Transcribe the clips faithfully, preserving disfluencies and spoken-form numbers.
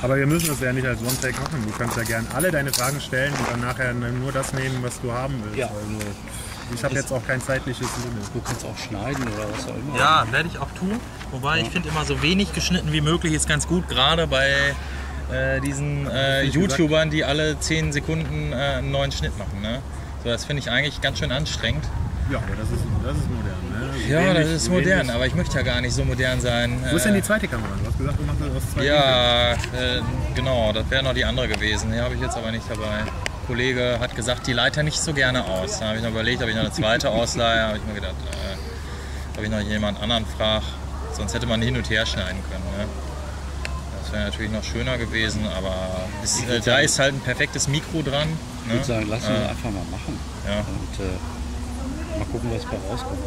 Aber wir müssen das ja nicht als One-Take machen. Du kannst ja gerne alle deine Fragen stellen und dann nachher nur das nehmen, was du haben willst. Ja. Also, ich habe jetzt auch kein zeitliches Limit. Du kannst auch schneiden oder was auch immer. Ja, werde ich auch tun. Wobei ja. ich finde immer so wenig geschnitten wie möglich ist ganz gut, gerade bei äh, diesen äh, YouTubern, die alle zehn Sekunden äh, einen neuen Schnitt machen. Ne? So, das finde ich eigentlich ganz schön anstrengend. Ja, aber das ist, das ist modern. Ne? So ja, wenig, das ist so modern, wenig. aber ich möchte ja gar nicht so modern sein. Wo ist denn die zweite Kamera? Du hast gesagt, du machst das aus zwei Ja, äh, genau, das wäre noch die andere gewesen. Die habe ich jetzt aber nicht dabei. Der Kollege hat gesagt, die leitet nicht so gerne aus. Da habe ich noch überlegt, ob ich noch eine zweite ausleihe. Da habe ich mir gedacht, äh, ob ich noch jemand anderen frage. Sonst hätte man hin und her schneiden können. Ne? Das wäre natürlich noch schöner gewesen, aber ist, äh, da ist halt ein perfektes Mikro dran. Ne? Ich würde sagen, lass uns äh, einfach mal machen. Ja. Und äh, mal gucken, was dabei rauskommt.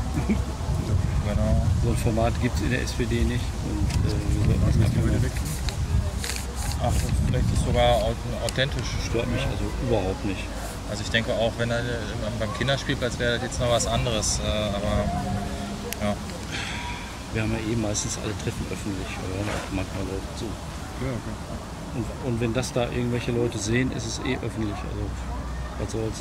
Genau. So ein Format gibt es in der S P D nicht. Und äh, wir sollten das einfach mal weg. Ach, vielleicht ist es sogar authentisch. Stört mich also überhaupt nicht. Also ich denke auch, wenn er beim Kinderspielplatz wäre, das jetzt noch was anderes. Äh, aber ja. Wir haben ja eh meistens alle Treffen öffentlich, oder hören auch manchmal Leute zu. Ja, okay. Und, und wenn das da irgendwelche Leute sehen, ist es eh öffentlich. Also was soll's.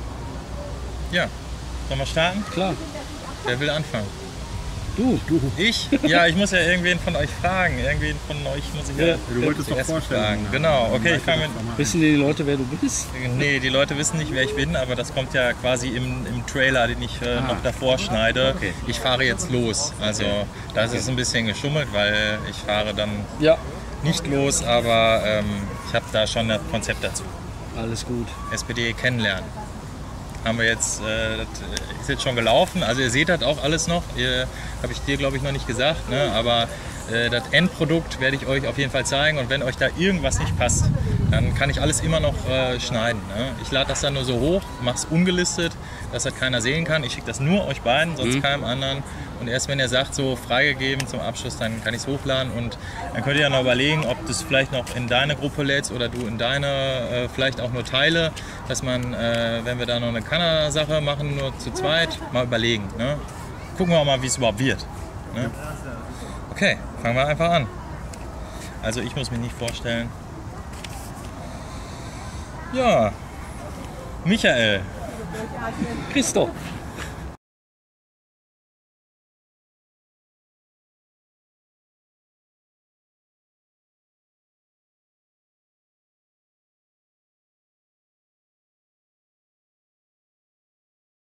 Ja, sollen wir starten? Klar. Wer will anfangen? Du, du. Ich? Ja, ich muss ja irgendwen von euch fragen. Irgendwen von euch muss ich ja, Ja, du wolltest doch erst vorstellen. fragen. Genau, okay, ich fange mit. Wissen die Leute, wer du bist? Nee, die Leute wissen nicht, wer ich bin, aber das kommt ja quasi im, im Trailer, den ich äh, Ah. noch davor schneide. Okay. Ich fahre jetzt los. Also da ist es ein bisschen geschummelt, weil ich fahre dann Ja. nicht los, aber ähm, ich habe da schon ein Konzept dazu. Alles gut. S P D kennenlernen. Haben wir jetzt, äh, das ist jetzt schon gelaufen, also ihr seht das auch alles noch, habe ich dir glaube ich noch nicht gesagt, ne? Aber äh, das Endprodukt werde ich euch auf jeden Fall zeigen und wenn euch da irgendwas nicht passt, dann kann ich alles immer noch äh, schneiden. Ne? Ich lade das dann nur so hoch, mache es ungelistet, dass das keiner sehen kann, ich schicke das nur euch beiden, sonst Mhm. keinem anderen und erst wenn ihr sagt, so freigegeben zum Abschluss, dann kann ich es hochladen und dann könnt ihr ja noch überlegen, ob du es vielleicht noch in deine Gruppe lädst oder du in deine, äh, vielleicht auch nur Teile, dass man, äh, wenn wir da noch eine Kanner-Sache machen, nur zu zweit, mal überlegen. Ne? Gucken wir mal, wie es überhaupt wird. Ne? Okay, fangen wir einfach an. Also ich muss mich nicht vorstellen. Ja, Michael. Christoph.